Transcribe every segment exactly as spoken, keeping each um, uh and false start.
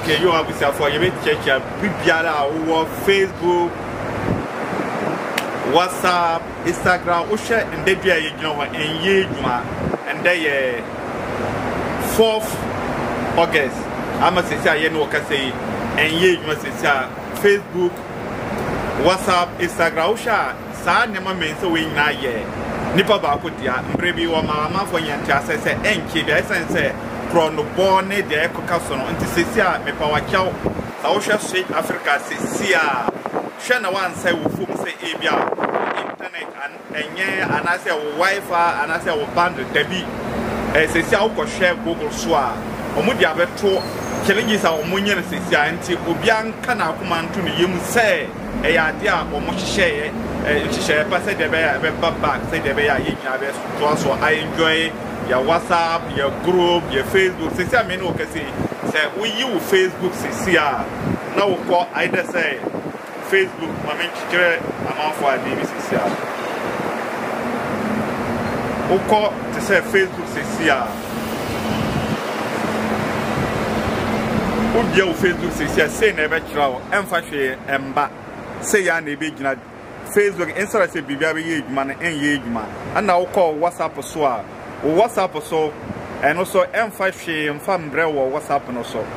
okay, you have to for you check your bibiara or Facebook, WhatsApp, Instagram, or share and they be you know and ye and they fourth August. I must say you know can say and ye must say Facebook, WhatsApp, Instagram, or share. Sa nema men so we na ye nipa ba ko dia mrebi wo mama fo nyanta se se enke bi sense krono born de ekoka so no nti sesi a me pa wa kyaw sa wo hwe South Africa sesi a hwe na wan sai wo fum se e bia internet an enye anase wo wifi anase wo band dabi eh sesi a wo ko hwe Google so a omu dia beto challenges a omu nye sesi a nti obi anka na akoma nto no yem se e ya dia omu hye she share pass the back, say the way I enjoy your WhatsApp, your group, your Facebook. Say, I mean, okay, say, we use Facebook, say, now we call either say Facebook, my main teacher, amount for a D B C. We call to say Facebook, say, we deal Facebook, say, say, never travel, emphasis, and back, say, I need to Facebook instead of say bibia be ye man en ye djuma and now call WhatsApp so a WhatsApp so and also emfa hwe emfa mbre wo WhatsApp no so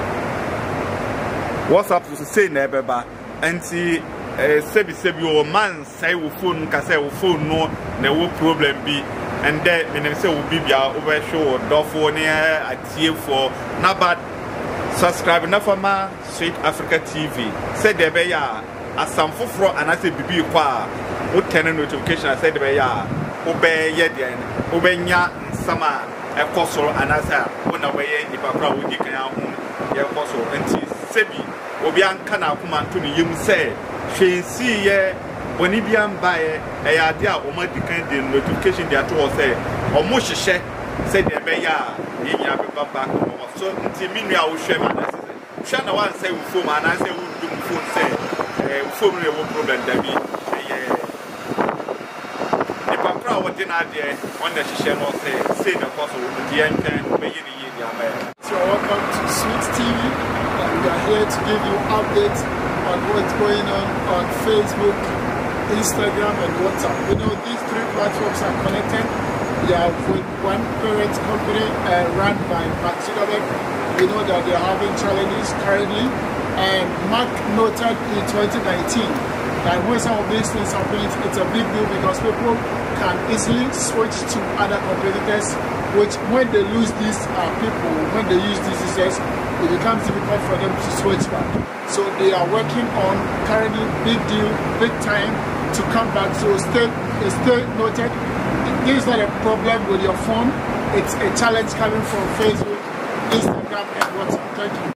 WhatsApp so say na ebeba anti sebi sebi o man say wo phone ka say wo phone no na wo problem bi and then me say wo bibia over show dofo ne atie for na bad subscribe na for ma South Africa T V say there be ya asam foforo anase bibi kwa wo ten notification say de be ya wo be ye de wo be nya nsama e kosoro anase wo na we ye nipa kra wo dikan ho ye kosoro nti sebi obi anka na akoma nto no yem se hwensi ye oni bia mbae e ya de a wo ma dikan de notification de ato wo se o mo hihye say de be ya ye nya be baba ko so nti minu a wo hwe ma na se hwe na wan say wo fo ma na say wo dum fo say phone no problem dabi eh the background what in there on the share no say say the course of the end be yin yin ya ma. So welcome to Sweet T V, and we are here to give you updates on what's going on on Facebook, Instagram and WhatsApp. We know these three platforms are connected. We are with one parent company uh, run by Mark Zuckerberg. We know that they are having challenges currently. And Mark noted in twenty nineteen that when some of these things happen, it's a big deal because people can easily switch to other competitors, which when they lose these uh, people, when they use these users, it becomes difficult for them to switch back. So they are working on currently big deal, big time to come back. So stay, stay noted. This is not a problem with your phone. It's a challenge coming from Facebook, Instagram, and WhatsApp. Thank you.